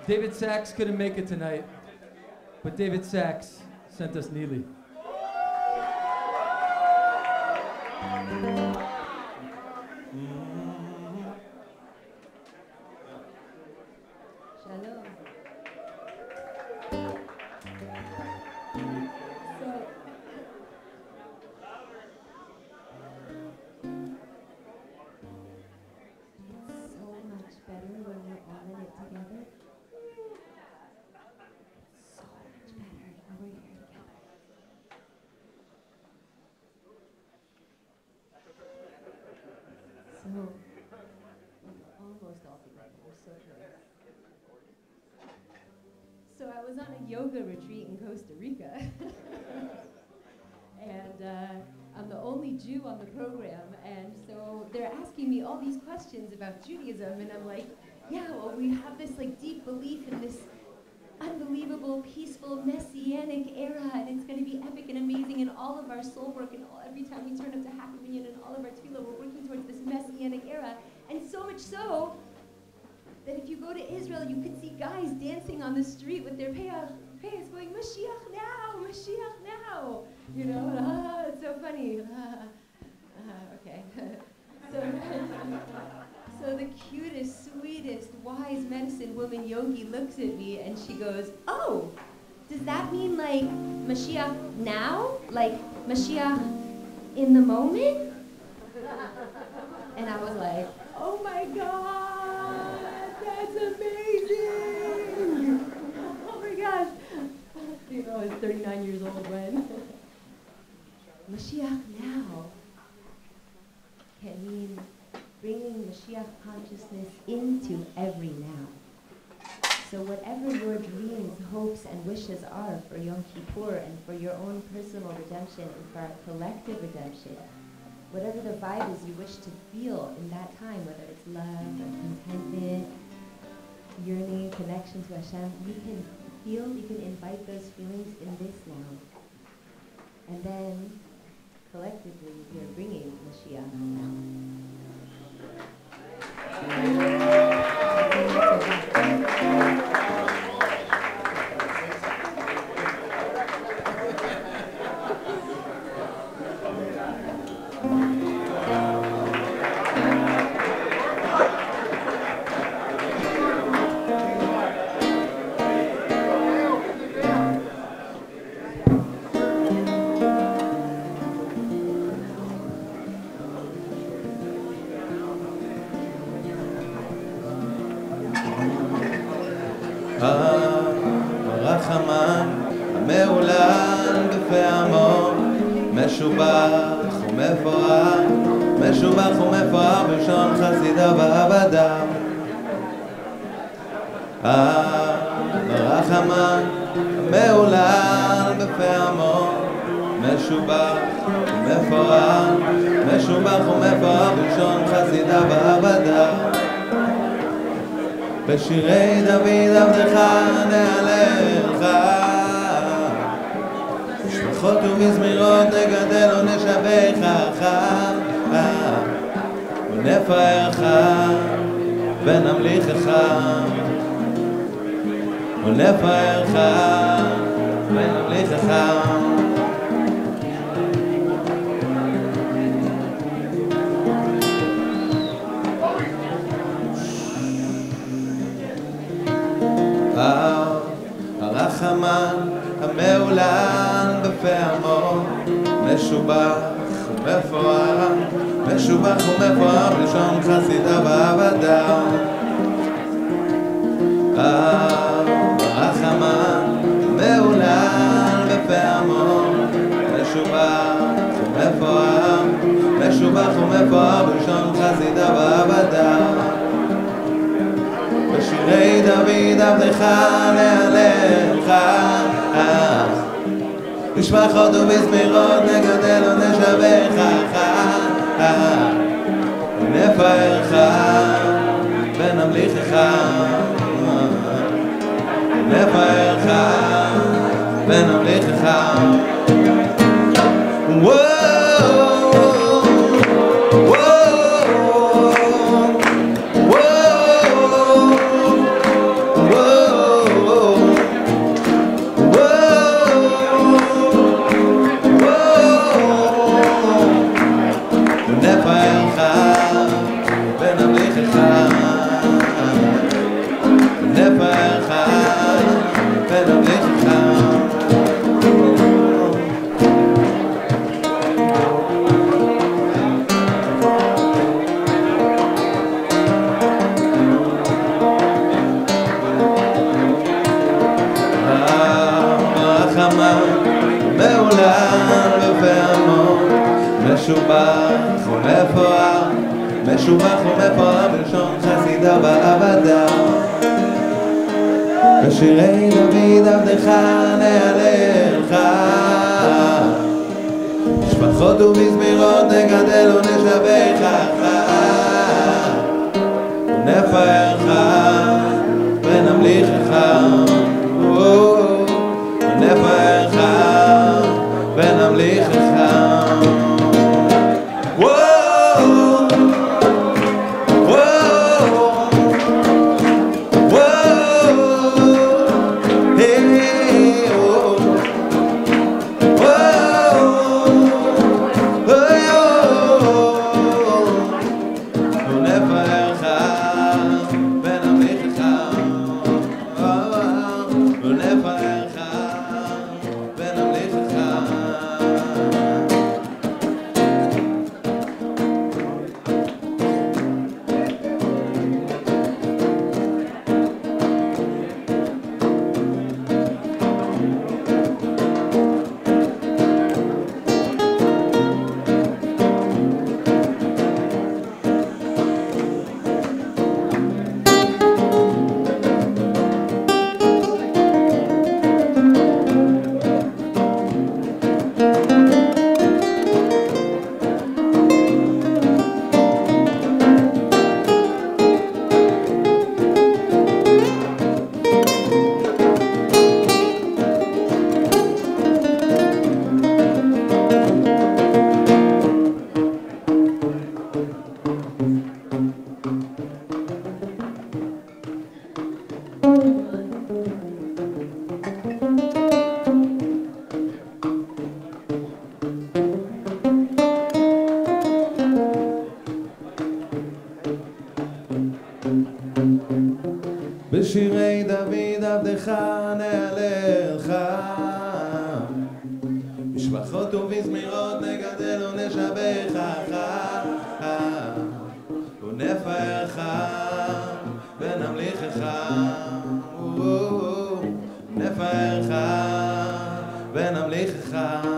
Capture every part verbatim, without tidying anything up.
David Sachs couldn't make it tonight, but David Sachs sent us Neely. Shalom. So I was on a yoga retreat in Costa Rica, and uh, I'm the only Jew on the program, and so they're asking me all these questions about Judaism, and I'm like, yeah, well, we have this like deep belief in this unbelievable, peaceful, messianic era, and it's going to be epic and amazing, and all of our soul work, and all, every time we turn up to Hakaminyan and all of our tefillah, we're working towards this messianic era, and so much so that if you go to Israel, you could see guys dancing on the street with their payas, payas going, Mashiach now, Mashiach now. You know, ah, it's so funny. Ah, ah, okay. so, so the cutest, sweetest, wise medicine woman yogi looks at me and she goes, oh, does that mean like Mashiach now? Like Mashiach in the moment? And I was like, oh my God. That's amazing! Oh my gosh! You know, I was thirty-nine years old when. Mashiach now can mean bringing Mashiach consciousness into every now. So whatever your dreams, hopes, and wishes are for Yom Kippur and for your own personal redemption and for our collective redemption, whatever the vibe is you wish to feel in that time, whether it's love or contentment, yearning, connection to Hashem, you can feel, you can invite those feelings in this now. And then, collectively, we are bringing Mashiach now. הרחמן המעולן בפעמו משובח ומפואר משובח ומפואר בלשון חסידיו ועבדיו הרחמן המעולן בפעמו משובח ומפואר משובח ומפואר בלשון חסידיו ועבדיו בשירי דוד עבדך נעלך בשמחות ובזמירות נגדל ונשבחך ונפארך ונמליכך ונפארך ונמליכך הרחמן המעולן בפעמו משובח ומפואר משובח ומפואר בלשון חסידיו ועבדיו הרחמן המעולן בפעמו משובח ומפואר משובח ומפואר בלשון חסידיו ועבדיו בשירי דוד עבדך נעלך בשמחות ובזמירות נגדל ונשבחך ונפארך ונמליכך ונפארך ונמליכך Whoa, משובח ומפואר, משובח ומפואר בלשון חסידה בעבדה. בשירי דוד עבדך נעלך, משפחות ומזמירות נגדל ונשבחך, ונפארך ונמליכך, ונפארך ונמליכך. בשירי דוד עבדך נעלך, משפחות ומזמירות נגדל ונשבחך, ונפארך ונמליכך, נפארך ונמליכך.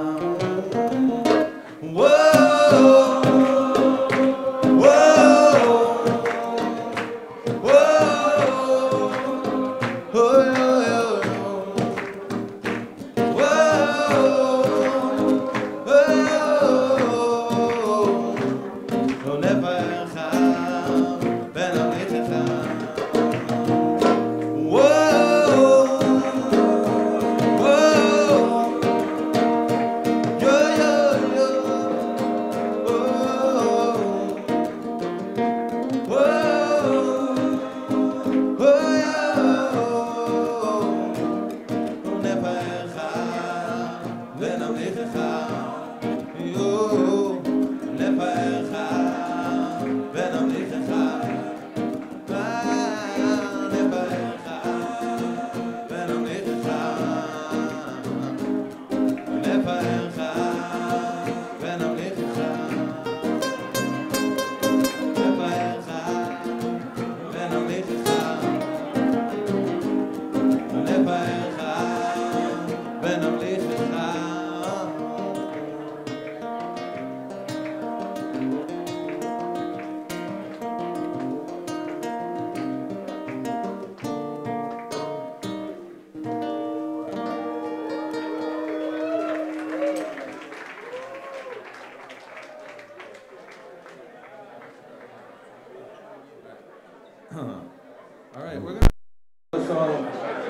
All right, we're gonna do a song.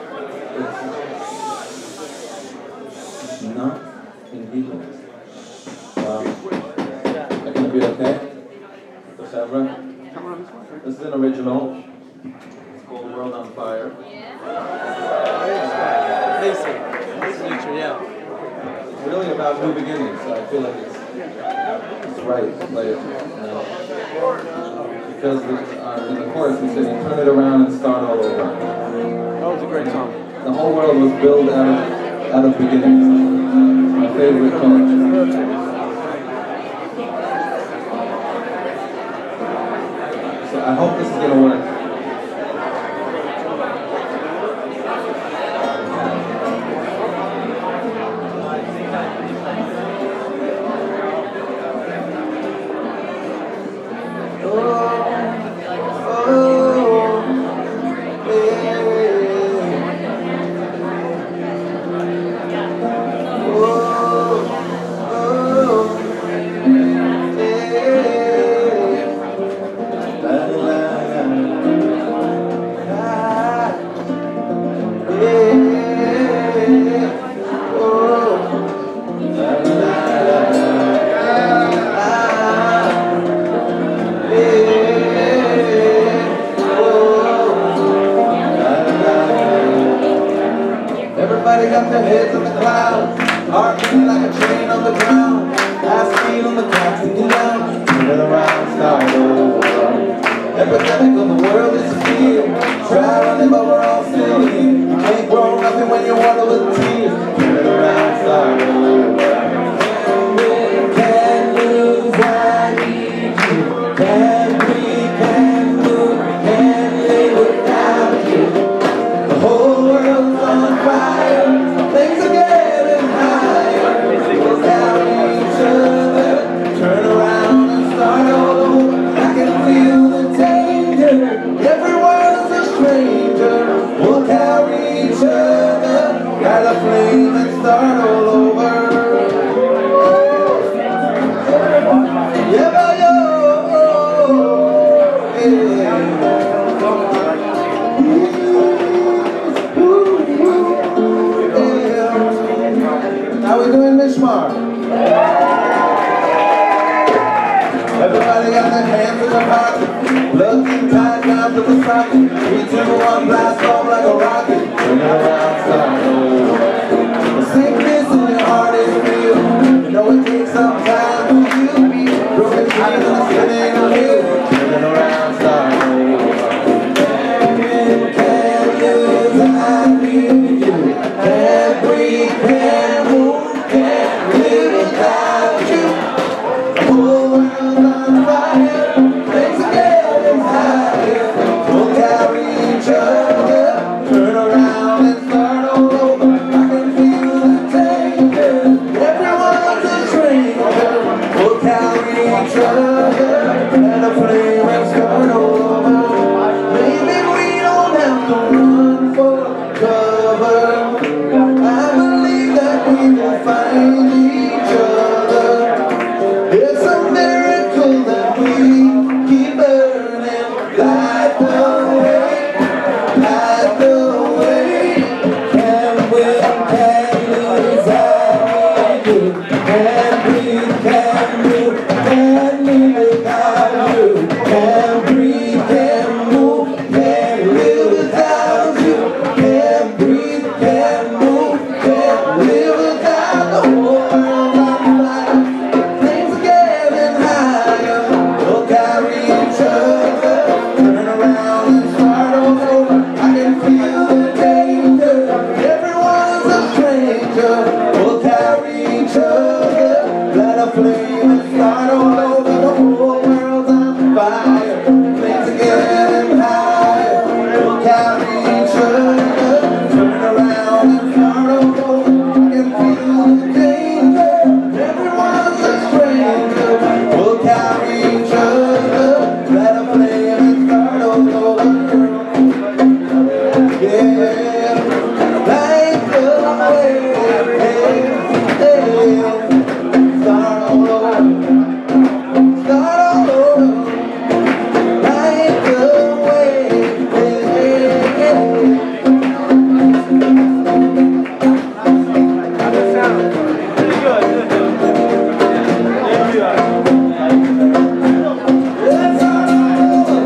It's not in Hebrew. Um, are gonna be okay? The Sabra? This is an original. It's called World on Fire. Basic. Nice to meet you, yeah. It's really about new beginnings, so I feel like it's, it's right to play it. You know? Because we, uh, in the chorus we said, you turn it around and start all over. That was a great song. The whole world was built out of, out of beginnings. It's my favorite chorus. So I hope this is going to work. Everybody got their heads in the clouds, heart beating like a train on the ground. High speed on the clock, ticking down. Turn it around, start over. Epidemic of the world is a field. Try running, but we're all still here. You can't grow nothing when you water with tears. Turn it around, start over. Can't lose, I need you. Can't breathe, can't move, can't live without you. The whole world's on fire. Things are getting higher. We'll carry each other. Turn around and start all over. I can feel the danger. Everyone's a stranger. We'll carry each other. Light a flame and start all over. Yeah, yo, yeah. How we doing, Mishmar? Everybody got their hands in their pockets, blood and tied down to the socket. Three, two, one, blast off like a rocket. Turn it around, start over. The sickness in your heart is real. You know it takes some time for you. Broken dreams and a spinning wheel. Turn it around, start over. Can't lose, I need you. Can't breathe, can't move, can't live without you. The whole world's on fire, things are getting higher. We'll carry each other, turn around and start all over. I can feel the danger, everyone's a stranger. We'll carry each other, let a flame and start all over. Maybe we don't have to run for cover. I believe that we will find each other. It's a miracle that we keep burning. Light the way, light the way. Can't win, can't lose, I need you. Can't breathe, can't move, can't live without you. Can't breathe, can't move, can't live without you. Can't breathe, can't move, can't live without the whole world on fire. Things are getting higher. We'll carry each other. Turn around and start all over. I can feel the danger. Everyone's a stranger. We'll carry each other. Light a flame and start all over. The whole world's on fire. Things are getting higher. We'll carry each other. Turn around and start all over. I can feel the danger. Everyone's a stranger. We'll carry each other. Light a flame and start all over. Yeah, light the way. Start all over. Start all over. Light the way. How'd that sound? Pretty good. Thank you. Let's start all over.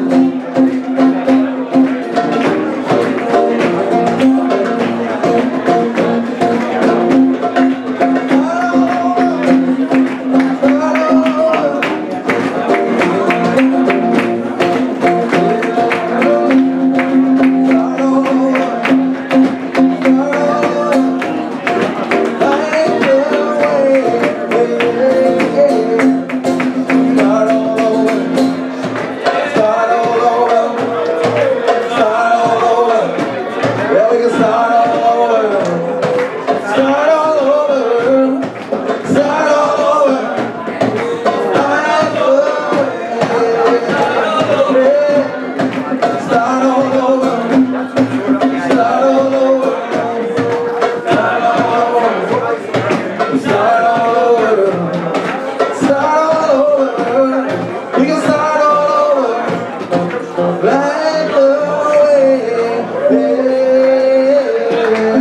Right away, yeah.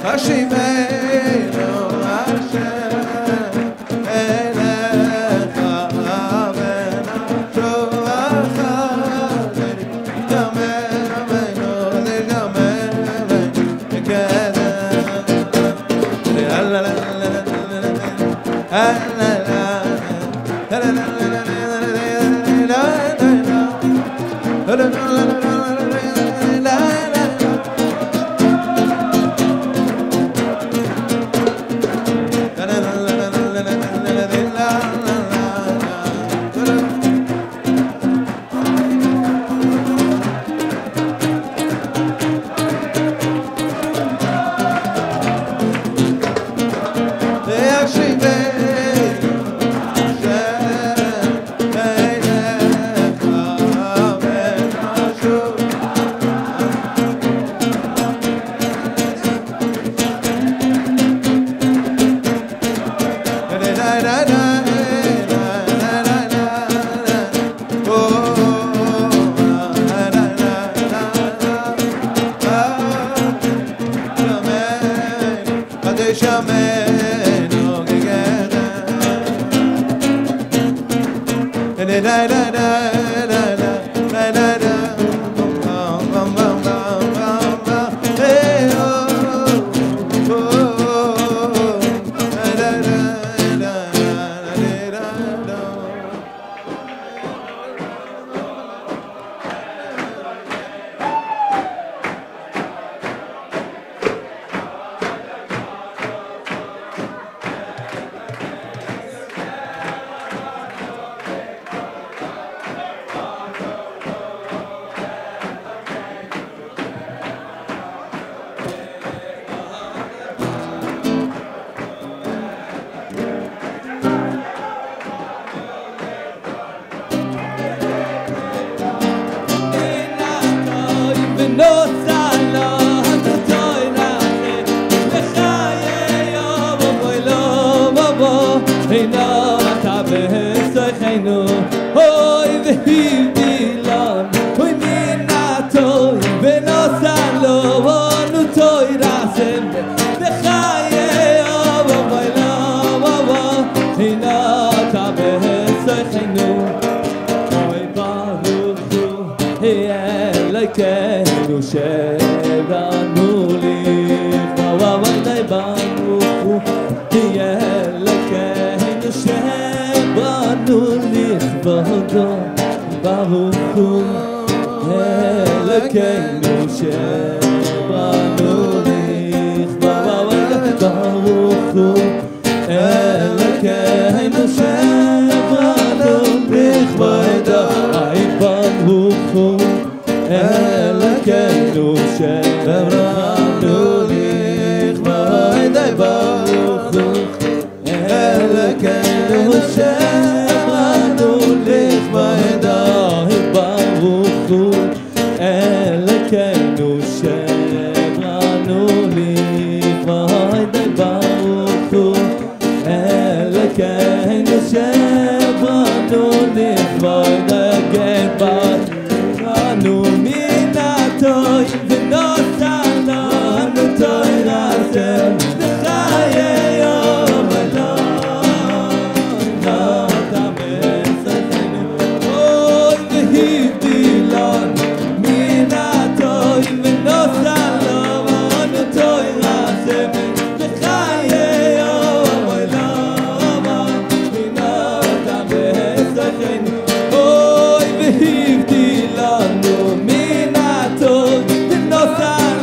Hoy vehivdi lanu minato, no sa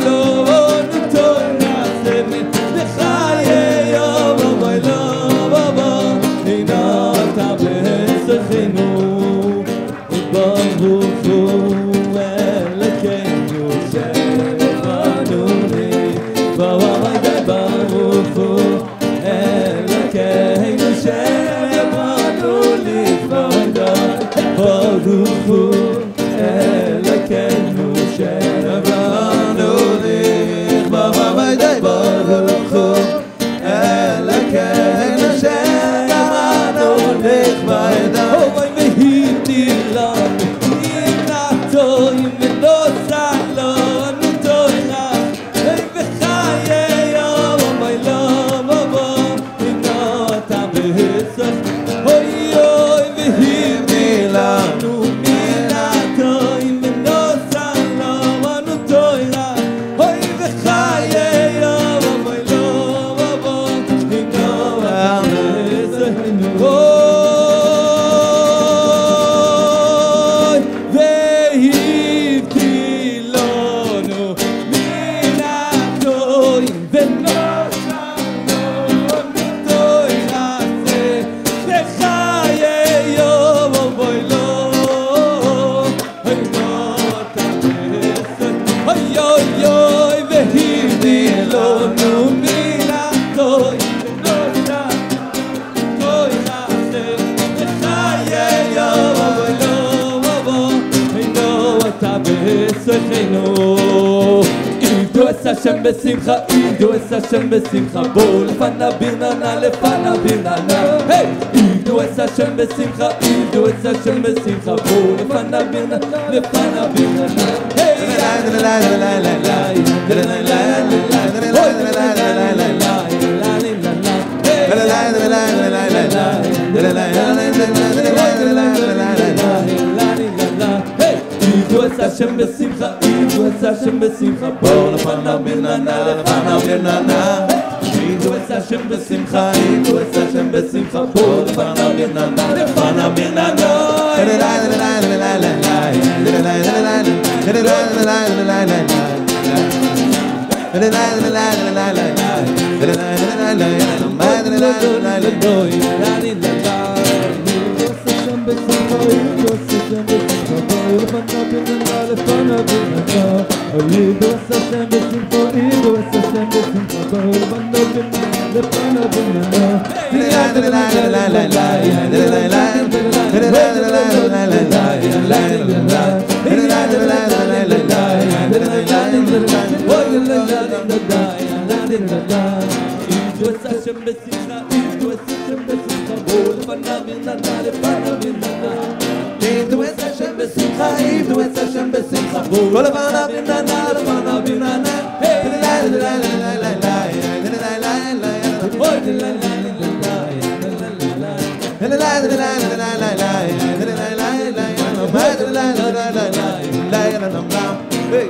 Oy oy vehini lo numina toy noita toy nase chaye yo lo bo no tabesekhino idu es Hashem besimcha idu es Hashem besimcha bo lefana birnana lefana birnana hey idu es Hashem besimcha idu es Hashem besimcha bo lefana birnana lefana birnana hey la la la la la la la la la la Hashem besimcha, idu es Hashem besimcha, bo lefana birnana, lefana birnana. Idu es Hashem besimcha, idu es Hashem besimcha, bo lefana birnana, lefana birnana. Lefana birnana, idu es Hashem besimcha, idu es Hashem besimcha, bo lefana birnana, lefana birnana. Idu es Hashem besimcha, idu es Hashem besimcha, bo lefana birnana, lefana birnana. Idu es Hashem besimcha, idu es Hashem besimcha, bo lefana birnana, lefana birnana. Hey, la la la la la la la, la la la la, oh la la la la la, la la la la, la la la la la la, la la la la la, hey.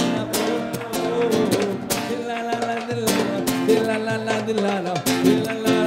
La la la la la la la la la la la la